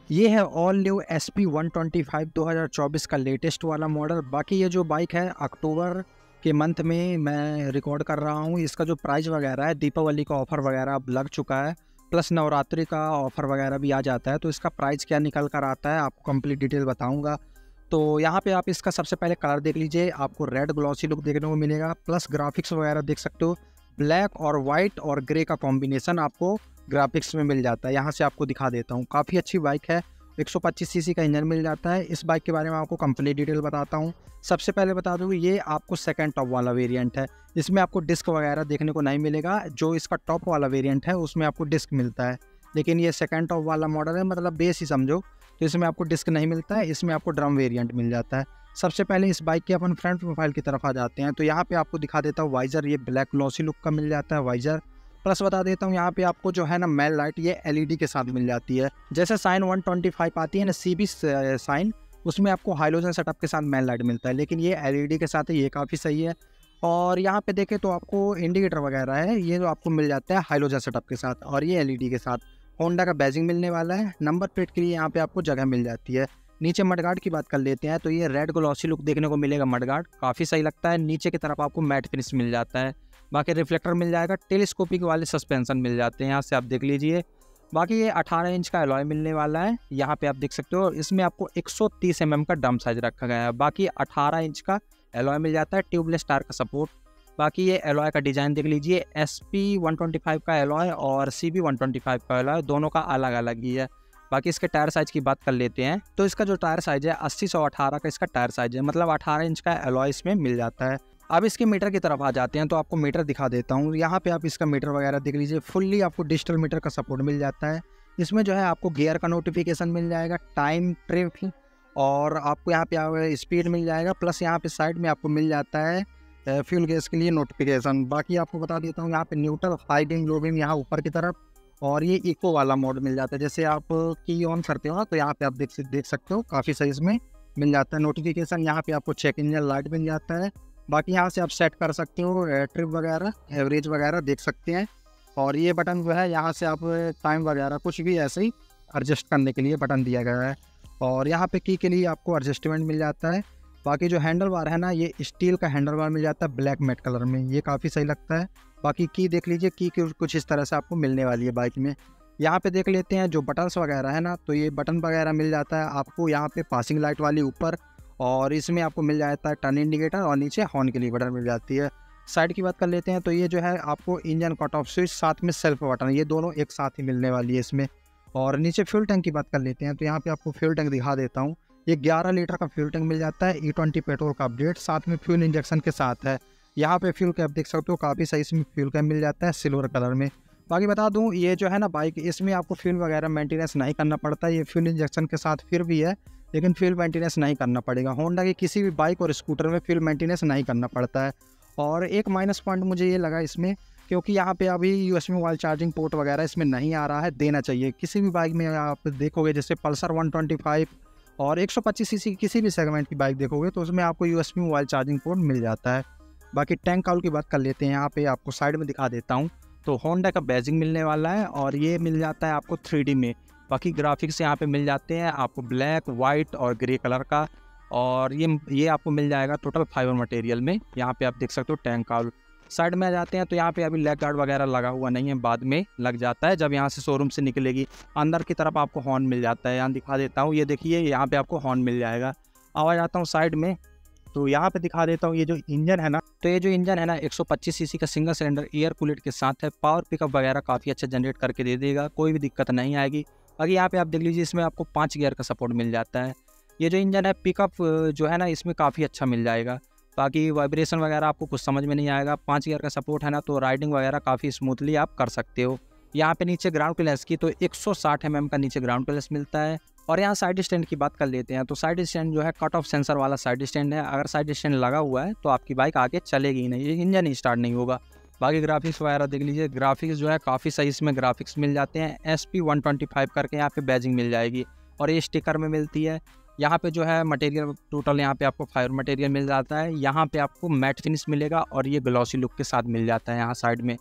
ये है all new SP 125 2024 का लेटेस्ट वाला मॉडल। बाकी ये जो बाइक है अक्टूबर के मंथ में मैं रिकॉर्ड कर रहा हूँ। इसका जो प्राइस वगैरह है, दीपावली का ऑफ़र वगैरह अब लग चुका है, प्लस नवरात्रि का ऑफ़र वगैरह भी आ जाता है। तो इसका प्राइस क्या निकल कर आता है आपको कंप्लीट डिटेल बताऊँगा। तो यहाँ पे आप इसका सबसे पहले कलर देख लीजिए, आपको रेड ग्लॉसी लुक देखने को मिलेगा, प्लस ग्राफिक्स वगैरह देख सकते हो। ब्लैक और वाइट और ग्रे का कॉम्बिनेशन आपको ग्राफिक्स में मिल जाता है। यहाँ से आपको दिखा देता हूँ, काफ़ी अच्छी बाइक है। 125 सीसी का इंजन मिल जाता है। इस बाइक के बारे में आपको कंप्लीट डिटेल बताता हूँ। सबसे पहले बता दूँ, ये आपको सेकंड टॉप वाला वेरिएंट है। इसमें आपको डिस्क वगैरह देखने को नहीं मिलेगा। जो इसका टॉप वाला वेरिएंट है उसमें आपको डिस्क मिलता है, लेकिन ये सेकंड टॉप वाला मॉडल है, मतलब बेस ही समझो। तो इसमें आपको डिस्क नहीं मिलता है, इसमें आपको ड्रम वेरिएंट मिल जाता है। सबसे पहले इस बाइक के अपन फ्रंट प्रोफाइल की तरफ आ जाते हैं। तो यहाँ पे आपको दिखा देता हूँ वाइज़र, ये ब्लैक ग्लॉसी लुक का मिल जाता है वाइज़र। प्लस बता देता हूँ, यहाँ पे आपको जो है ना मेल लाइट, ये LED के साथ मिल जाती है। जैसे साइन 125 आती है ना CB साइन, उसमें आपको हाइलोजन सेटअप के साथ मेल लाइट मिलता है, लेकिन ये LED के साथ है, ये काफ़ी सही है। और यहाँ पे देखें तो आपको इंडिकेटर वगैरह है, ये जो आपको मिल जाता है हाइलोजन सेटअप के साथ, और ये LED के साथ। होंडा का बैजिंग मिलने वाला है। नंबर प्लेट के लिए यहाँ पे आपको जगह मिल जाती है। नीचे मडगार्ड की बात कर लेते हैं, तो ये रेड ग्लॉसी लुक देखने को मिलेगा। मडगार्ड काफ़ी सही लगता है। नीचे की तरफ आपको मैट फिनिश मिल जाता है। बाकी रिफ्लेक्टर मिल जाएगा, टेलीस्कोपिक वाले सस्पेंशन मिल जाते हैं, यहाँ से आप देख लीजिए। बाकी ये 18 इंच का एलॉय मिलने वाला है, यहाँ पे आप देख सकते हो। इसमें आपको 130 mm का ड्रम साइज रखा गया है। बाकी 18 इंच का एलॉय मिल जाता है, ट्यूबलेस टायर का सपोर्ट। बाकी ये एलॉय का डिज़ाइन देख लीजिए, SP 125 का एलॉय और CB 125 का एलॉय, दोनों का अलग अलग ही है। बाकी इसके टायर साइज़ की बात कर लेते हैं, तो इसका जो टायर साइज़ है 80/118 का इसका टायर साइज़ है, मतलब 18 इंच का एलॉय इसमें मिल जाता है। अब इसके मीटर की तरफ आ जाते हैं, तो आपको मीटर दिखा देता हूँ। यहाँ पे आप इसका मीटर वगैरह देख लीजिए, फुल्ली आपको डिजिटल मीटर का सपोर्ट मिल जाता है। इसमें जो है आपको गियर का नोटिफिकेशन मिल जाएगा, टाइम, ट्रिप, और आपको यहाँ पे स्पीड मिल जाएगा। प्लस यहाँ पे साइड में आपको मिल जाता है फ्यूल गैस के लिए नोटिफिकेशन। बाकी आपको बता देता हूँ, यहाँ पे neutral, high beam, low beam यहाँ ऊपर की तरफ, और ये इको वाला मोड मिल जाता है। जैसे आप की ऑन करते हो तो यहाँ पे आप देख सकते हो, काफ़ी सही इसमें मिल जाता है नोटिफिकेशन। यहाँ पे आपको चेक इंजन लाइट मिल जाता है। बाकी यहाँ से आप सेट कर सकते हो ट्रिप वगैरह, एवरेज वगैरह देख सकते हैं। और ये बटन जो है, यहाँ से आप टाइम वगैरह कुछ भी ऐसे ही एडजस्ट करने के लिए बटन दिया गया है। और यहाँ पे की के लिए आपको एडजस्टमेंट मिल जाता है। बाकी जो हैंडल बार है ना, ये स्टील का हैंडल बार मिल जाता है ब्लैक मैट कलर में, ये काफ़ी सही लगता है। बाकी की देख लीजिए, की कुछ इस तरह से आपको मिलने वाली है बाइक में। यहाँ पे देख लेते हैं जो बटन्स वगैरह है ना, तो ये बटन वगैरह मिल जाता है आपको यहाँ पे पासिंग लाइट वाली ऊपर, और इसमें आपको मिल जाता है टर्न इंडिकेटर, और नीचे हॉर्न के लिए बटन मिल जाती है। साइड की बात कर लेते हैं, तो ये जो है आपको इंजन कट ऑफ स्विच, साथ में सेल्फ बटन, ये दोनों एक साथ ही मिलने वाली है इसमें। और नीचे फ्यूल टैंक की बात कर लेते हैं, तो यहाँ पे आपको फ्यूल टैंक दिखा देता हूँ। ये 11 लीटर का फ्यूल टैंक मिल जाता है, E20 पेट्रोल का अपडेट, साथ में फ्यूल इंजेक्शन के साथ है। यहाँ पे फ्यूल कैप देख सकते हो, काफ़ी सही इसमें फ्यूल कैप मिल जाता है सिल्वर कलर में। बाकी बता दूँ, ये जो है ना बाइक, इसमें आपको फ्यूल वगैरह मेंटेनेंस नहीं करना पड़ता। ये फ्यूल इंजेक्शन के साथ फिर भी है, लेकिन फ्यूल मेंटेनेंस नहीं करना पड़ेगा। होंडा की किसी भी बाइक और स्कूटर में फ्यूल मेंटेनेंस नहीं करना पड़ता है। और एक माइनस पॉइंट मुझे ये लगा इसमें, क्योंकि यहाँ पे अभी USB मोबाइल चार्जिंग पोर्ट वगैरह इसमें नहीं आ रहा है, देना चाहिए। किसी भी बाइक में आप देखोगे, जैसे पल्सर 125 और 125 सीसी की किसी भी सेगमेंट की बाइक देखोगे, तो उसमें आपको USB मोबाइल चार्जिंग पोर्ट मिल जाता है। बाकी टैंक काउल की बात कर लेते हैं, यहाँ पे आपको साइड में दिखा देता हूँ। तो होंडा का बैजिंग मिलने वाला है, और ये मिल जाता है आपको 3D में। बाकी ग्राफिक्स यहाँ पे मिल जाते हैं आपको ब्लैक, वाइट और ग्रे कलर का, और ये आपको मिल जाएगा टोटल फाइबर मटेरियल में। यहाँ पे आप देख सकते हो टैंक काउल। साइड में आ जाते हैं, तो यहाँ पे अभी लेग गार्ड वगैरह लगा हुआ नहीं है, बाद में लग जाता है जब यहाँ से शोरूम से निकलेगी। अंदर की तरफ आपको हॉर्न मिल जाता है, यहाँ दिखा देता हूँ, ये देखिए यहाँ पे आपको हॉर्न मिल जाएगा। अब आ जाता हूँ साइड में, तो यहाँ पे दिखा देता हूँ, ये जो इंजन है ना, तो ये जो इंजन है ना 125 सीसी का सिंगल सिलेंडर एयर कूलेट के साथ है। पावर पिकअप वगैरह काफ़ी अच्छा जनरेट करके दे देगा, कोई भी दिक्कत नहीं आएगी। बाकी यहाँ पे आप देख लीजिए, इसमें आपको 5 गियर का सपोर्ट मिल जाता है। ये जो इंजन है, पिकअप जो है ना, इसमें काफ़ी अच्छा मिल जाएगा। बाकी वाइब्रेशन वगैरह आपको कुछ समझ में नहीं आएगा। 5 गियर का सपोर्ट है ना, तो राइडिंग वगैरह काफ़ी स्मूथली आप कर सकते हो। यहाँ पे नीचे ग्राउंड क्लियरेंस की, तो 160 mm का नीचे ग्राउंड क्लियरेंस मिलता है। और यहाँ साइड स्टैंड की बात कर लेते हैं, तो साइड स्टैंड जो है कट ऑफ सेंसर वाला साइड स्टैंड है। अगर साइड स्टैंड लगा हुआ है तो आपकी बाइक आगे चलेगी ही नहीं, इंजन ही स्टार्ट नहीं होगा। बाकी ग्राफिक्स वगैरह देख लीजिए, ग्राफिक्स जो है काफ़ी सही इसमें ग्राफिक्स मिल जाते हैं। SP 125 करके यहाँ पे बैजिंग मिल जाएगी, और ये स्टिकर में मिलती है। यहाँ पे जो है मटेरियल टोटल यहाँ पे आपको फाइबर मटेरियल मिल जाता है। यहाँ पे आपको मैट फिनिश मिलेगा, और ये ग्लॉसी लुक के साथ मिल जाता है यहाँ साइड में।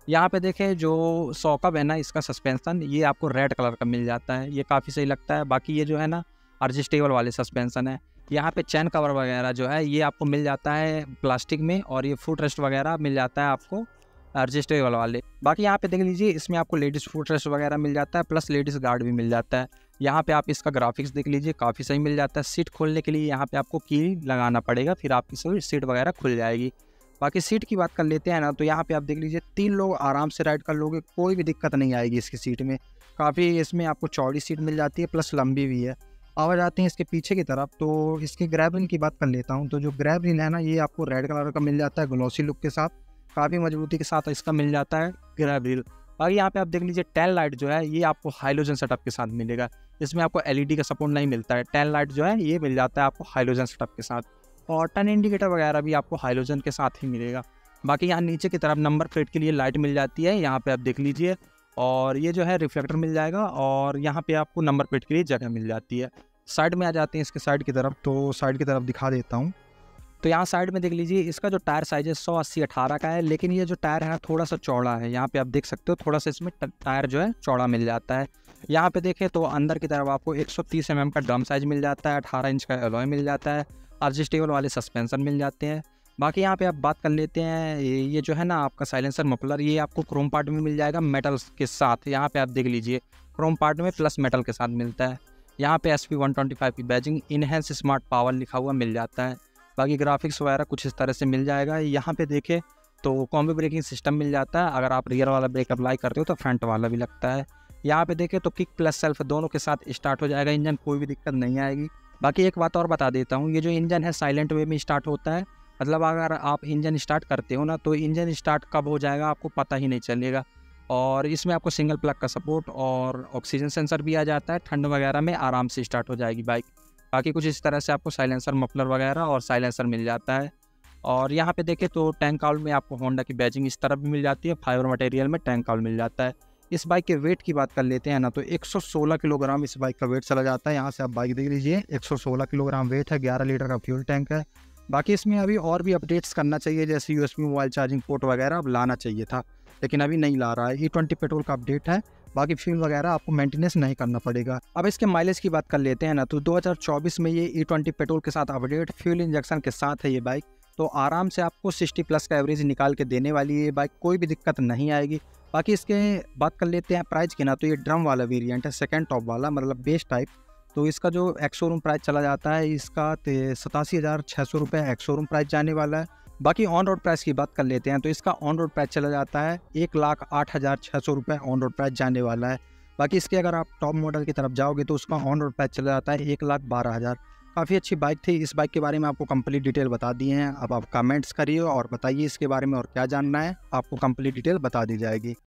यहाँ पे देखें जो सॉकअप है ना, इसका सस्पेंसन ये आपको रेड कलर का मिल जाता है, ये काफ़ी सही लगता है। बाकी ये जो है ना एडजस्टेबल वाले सस्पेंसन है। यहाँ पे चैन कवर वगैरह जो है ये आपको मिल जाता है प्लास्टिक में, और ये फुट रेस्ट वगैरह मिल जाता है आपको एडजस्टेबल वाले। बाकी यहाँ पे देख लीजिए, इसमें आपको लेडीज़ फुट रेस्ट वगैरह मिल जाता है, प्लस लेडीज़ गार्ड भी मिल जाता है। यहाँ पे आप इसका ग्राफिक्स देख लीजिए, काफ़ी सही मिल जाता है। सीट खोलने के लिए यहाँ पे आपको की लगाना पड़ेगा, फिर आपकी सीट वगैरह खुल जाएगी। बाकी सीट की बात कर लेते हैं ना, तो यहाँ पे आप देख लीजिए 3 लोग आराम से राइड कर लोगे, कोई भी दिक्कत नहीं आएगी इसकी सीट में। काफ़ी इसमें आपको चौड़ी सीट मिल जाती है, प्लस लंबी भी है। अब आ जाते हैं इसके पीछे की तरफ, तो इसकी ग्रैब रिल की बात कर लेता हूँ। तो जो ग्रैब रिल है ना, ये आपको रेड कलर का मिल जाता है ग्लॉसी लुक के साथ, काफ़ी मजबूती के साथ इसका मिल जाता है ग्रैब रिल। बाकी यहाँ पे आप देख लीजिए टेल लाइट जो है ये आपको हाइलोजन सेटअप के साथ मिलेगा, इसमें आपको एलईडी का सपोर्ट नहीं मिलता है। टेल लाइट जो है ये मिल जाता है आपको हाइलोजन सेटअप के साथ, और टर्न इंडिकेटर वगैरह भी आपको हाइलोजन के साथ ही मिलेगा। बाकी यहाँ नीचे की तरफ नंबर प्लेट के लिए लाइट मिल जाती है, यहाँ पे आप देख लीजिए, और ये जो है रिफ्लेक्टर मिल जाएगा, और यहाँ पे आपको नंबर प्लेट के लिए जगह मिल जाती है। साइड में आ जाते हैं इसके साइड की तरफ, तो साइड की तरफ दिखा देता हूँ। तो यहाँ साइड में देख लीजिए, इसका जो टायर साइज है 180/18 का है, लेकिन ये जो टायर है थोड़ा सा चौड़ा है। यहाँ पे आप देख सकते हो थोड़ा सा इसमें टायर जो है चौड़ा मिल जाता है। यहाँ पे देखें तो अंदर की तरफ आपको 130 mm का ड्रम साइज मिल जाता है, 18 इंच का एलॉय मिल जाता है, एडजस्टेबल वाले सस्पेंशन मिल जाते हैं। बाकी यहाँ पे आप बात कर लेते हैं, ये जो है ना आपका साइलेंसर मफलर, ये आपको क्रोम पार्ट में मिल जाएगा मेटल के साथ। यहाँ पे आप देख लीजिए क्रोम पार्ट में प्लस मेटल के साथ मिलता है। यहाँ पे SP 125 की बैजिंग इनहेंस स्मार्ट पावर लिखा हुआ मिल जाता है। बाकी ग्राफिक्स वगैरह कुछ इस तरह से मिल जाएगा। यहाँ पे देखें तो कॉम्बो ब्रेकिंग सिस्टम मिल जाता है, अगर आप रियर वाला ब्रेक अप्लाई करते हो तो फ्रंट वाला भी लगता है। यहाँ पे देखें तो किक प्लस सेल्फ दोनों के साथ स्टार्ट हो जाएगा इंजन, कोई भी दिक्कत नहीं आएगी। बाकी एक बात और बता देता हूँ, ये जो इंजन है साइलेंट वे में स्टार्ट होता है, मतलब अगर आप इंजन स्टार्ट करते हो ना तो इंजन स्टार्ट कब हो जाएगा आपको पता ही नहीं चलेगा। और इसमें आपको सिंगल प्लग का सपोर्ट और ऑक्सीजन सेंसर भी आ जाता है, ठंड वगैरह में आराम से स्टार्ट हो जाएगी बाइक। बाकी कुछ इस तरह से आपको साइलेंसर मफलर वगैरह और साइलेंसर मिल जाता है। और यहाँ पे देखें तो टैंक काउल में आपको होंडा की बैजिंग इस तरह भी मिल जाती है, फाइबर मटेरियल में टैंक काउल मिल जाता है। इस बाइक के वेट की बात कर लेते हैं ना, तो 116 किलोग्राम इस बाइक का वेट चला जाता है। यहाँ से आप बाइक देख लीजिए, 116 किलोग्राम वेट है, 11 लीटर का फ्यूल टैंक है। बाकी इसमें अभी और भी अपडेट्स करना चाहिए, जैसे USB मोबाइल चार्जिंग पोर्ट वगैरह अब लाना चाहिए था, लेकिन अभी नहीं ला रहा है। E20 पेट्रोल का अपडेट है, बाकी फ्यूल वगैरह आपको मेंटेनेंस नहीं करना पड़ेगा। अब इसके माइलेज की बात कर लेते हैं ना, तो 2024 में ये E20 पेट्रोल के साथ अपडेट फ्यूल इंजेक्शन के साथ है ये बाइक, तो आराम से आपको 60+ का एवरेज निकाल के देने वाली है ये बाइक, कोई भी दिक्कत नहीं आएगी। बाकी इसके बात कर लेते हैं प्राइस की ना, तो ये ड्रम वाला वेरिएंट है, सेकेंड टॉप वाला, मतलब बेस टाइप। तो इसका जो एक्स शोरूम प्राइस चला जाता है इसका 87,600 रुपये एक्स शोरूम प्राइस जाने वाला है। बाकी ऑन रोड प्राइस की बात कर लेते हैं, तो इसका ऑन रोड प्राइस चला जाता है 1,08,600 रुपये ऑन रोड प्राइस जाने वाला है। बाकी इसके अगर आप टॉप मॉडल की तरफ जाओगे तो उसका ऑन रोड प्राइस चला जाता है 1,12,000। काफ़ी अच्छी बाइक थी, इस बाइक के बारे में आपको कंप्लीट डिटेल बता दिए हैं। अब आप कमेंट्स करिए और बताइए इसके बारे में और क्या जानना है, आपको कंप्लीट डिटेल बता दी जाएगी।